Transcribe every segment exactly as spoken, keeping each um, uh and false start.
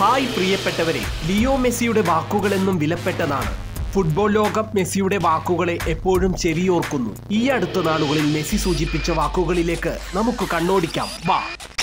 Hi പ്രിയപ്പെട്ടവരെ, Leo മെസ്സിയുടെ വാക്കുകളെന്നും വിലപ്പെട്ടതാണ്. ഫുട്ബോൾ ലോകം മെസ്സിയുടെ വാക്കുകളെ എപ്പോഴും ചെവിയോർക്കുന്നു. ഈ അടുത്ത നാളുകളിൽ മെസ്സി സൂചിപ്പിച്ച വാക്കുകളിലേക്ക് നമുക്ക് കണ്ണോടിക്കാം. വാ.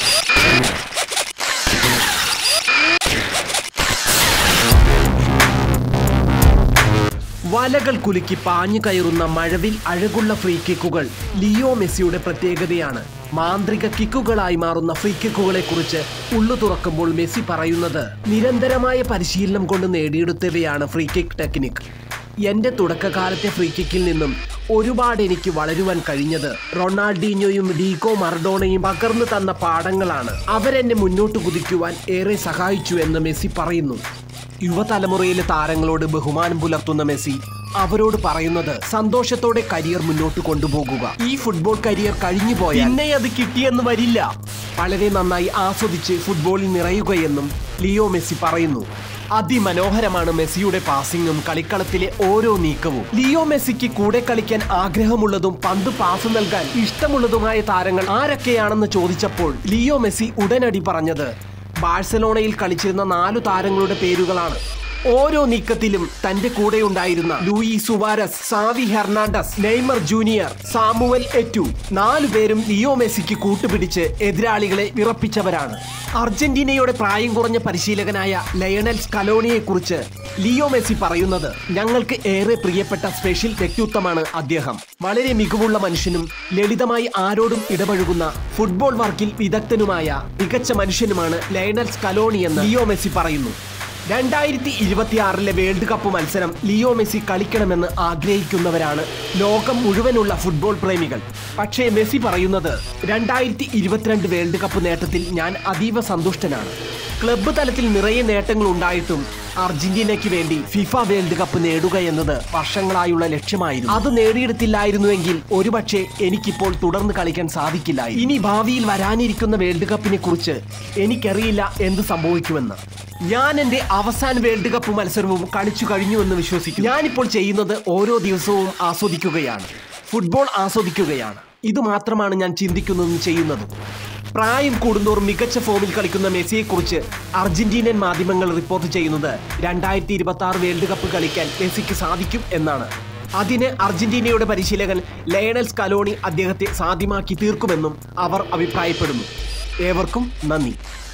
വലകൾ കുലുക്കി പാഞ്ഞു കയറുന്ന മഴവിൽ അഴകുള്ള ഫ്രീ കിക്കുകൾ ലിയോ മെസ്സിയുടെ പ്രത്യേകതയാണ്. മാന്ത്രിക കിക്കുകളായി മാറുന്ന ഫ്രീ കിക്കുകളെ കുറിച്ച് ഉള്ളു തുറക്കുമ്പോൾ മെസ്സി പറയുന്നത്, നിരന്തരമായ പരിശീലനം കൊണ്ട് നേടിയെടുത്തവയാണ് ഫ്രീ കിക്ക് ടെക്നിക്. എൻ്റെ തുടക്കകാലത്തെ ഫ്രീ കിക്കിൽ നിന്നും ഒരുപാട് എനിക്ക് വളരുവാൻ കഴിഞ്ഞത് റൊണാൾഡീഞ്ഞോയും ഡീഗോ മറഡോണയും പകർന്നു തന്ന പാഠങ്ങളാണ്. അവരെന്നെ മുന്നോട്ട് കുതിക്കുവാൻ ഏറെ സഹായിച്ചു എന്ന് മെസ്സി പറയുന്നു. യുവതലമുറയിലെ താരങ്ങളോട് ബഹുമാനം പുലർത്തുന്ന മെസ്സി അവരോട് പറയുന്നത്, സന്തോഷത്തോടെ കരിയർ മുന്നോട്ട് കൊണ്ടുപോകുക. ഈ ഫുട്ബോൾ കരിയർ കഴിഞ്ഞു പോയാൽ പിന്നെ അത് കിട്ടിയെന്ന് വരില്ല. വളരെ നന്നായി ആസ്വദിച്ച് ഫുട്ബോളിൽ നിറയുകയെന്നും ലിയോ മെസ്സി പറയുന്നു. അതിമനോഹരമാണ് മെസ്സിയുടെ പാസിങ്ങും കളിക്കളത്തിലെ ഓരോ നീക്കവും. ലിയോ മെസ്സിക്ക് കൂടെ കളിക്കാൻ ആഗ്രഹമുള്ളതും പന്ത് പാസ് നൽകാൻ ഇഷ്ടമുള്ളതുമായ താരങ്ങൾ ആരൊക്കെയാണെന്ന് ചോദിച്ചപ്പോൾ ലിയോ മെസ്സി ഉടനടി പറഞ്ഞത്, ബാഴ്സലോണയിൽ കളിച്ചിരുന്ന നാലു താരങ്ങളുടെ പേരുകളാണ്. ഓരോ നീക്കത്തിലും തന്റെ കൂടെ ഉണ്ടായിരുന്ന Luis Suarez, Xavi Hernandez, Neymar Junior, Samuel Eto'o, നാലു പേരും ലിയോ മെസ്സിക്ക് കൂട്ടുപിടിച്ച് എതിരാളികളെ വിറപ്പിച്ചവരാണ്. അർജന്റീനയുടെ പ്രായം കുറഞ്ഞ പരിശീലകനായ ലയണൽ സ്കലോണിയെ കുറിച്ച് ലിയോ മെസ്സി പറയുന്നത്, ഞങ്ങൾക്ക് ഏറെ പ്രിയപ്പെട്ട സ്പെഷ്യൽ വ്യക്തിത്വമാണ് അദ്ദേഹം. വളരെ മികവുള്ള മനുഷ്യനും ലളിതമായി ആരോടും ഇടപഴകുന്ന ഫുട്ബോൾ വർക്കിൽ വിദഗ്ധനുമായ മികച്ച മനുഷ്യനുമാണ് ലയണൽ സ്കലോണി എന്ന് ലിയോ മെസ്സി പറയുന്നു. രണ്ടായിരത്തി ഇരുപത്തി ആറിലെ വേൾഡ് കപ്പ് മത്സരം ലിയോ മെസ്സി കളിക്കണമെന്ന് ആഗ്രഹിക്കുന്നവരാണ് ലോകം മുഴുവനുള്ള ഫുട്ബോൾ പ്രേമികൾ. പക്ഷേ മെസ്സി പറയുന്നത്, രണ്ടായിരത്തി ഇരുപത്തിരണ്ട് വേൾഡ് കപ്പ് നേട്ടത്തിൽ ഞാൻ അതീവ സന്തുഷ്ടനാണ്. ക്ലബ്ബ് തലത്തിൽ നിറയെ നേട്ടങ്ങൾ ഉണ്ടായിട്ടും അർജന്റീനയ്ക്ക് വേണ്ടി ഫിഫ വേൾഡ് കപ്പ് നേടുക എന്നത് വർഷങ്ങളായുള്ള ലക്ഷ്യമായിരുന്നു. അത് നേടിയെടുത്തില്ലായിരുന്നുവെങ്കിൽ ഒരുപക്ഷെ എനിക്കിപ്പോൾ തുടർന്ന് കളിക്കാൻ സാധിക്കില്ല. ഇനി ഭാവിയിൽ വരാനിരിക്കുന്ന വേൾഡ് കപ്പിനെ കുറിച്ച് എനിക്കറിയില്ല എന്ത് സംഭവിക്കുമെന്ന്. ഞാൻ എൻ്റെ അവസാന വേൾഡ് കപ്പ് മത്സരവും കളിച്ചു കഴിഞ്ഞു എന്ന് വിശ്വസിക്കുന്നു. ഞാനിപ്പോൾ ചെയ്യുന്നത് ഓരോ ദിവസവും ആസ്വദിക്കുകയാണ്, ഫുട്ബോൾ ആസ്വദിക്കുകയാണ്. ഇത് മാത്രമാണ് ഞാൻ ചിന്തിക്കുന്നതും ചെയ്യുന്നതും. പ്രായം കൂടുന്തോറും മികച്ച ഫോമിൽ കളിക്കുന്ന മെസ്സിയെക്കുറിച്ച് അർജന്റീനൻ മാധ്യമങ്ങൾ റിപ്പോർട്ട് ചെയ്യുന്നത്, രണ്ടായിരത്തി ഇരുപത്തി ആറ് വേൾഡ് കപ്പ് കളിക്കാൻ മെസ്സിക്ക് സാധിക്കും എന്നാണ്. അതിന് അർജന്റീനയുടെ പരിശീലകൻ ലയണൽ സ്കലോണി അദ്ദേഹത്തെ സാധ്യമാക്കി തീർക്കുമെന്നും അവർ അഭിപ്രായപ്പെടുന്നു. ഏവർക്കും നന്ദി.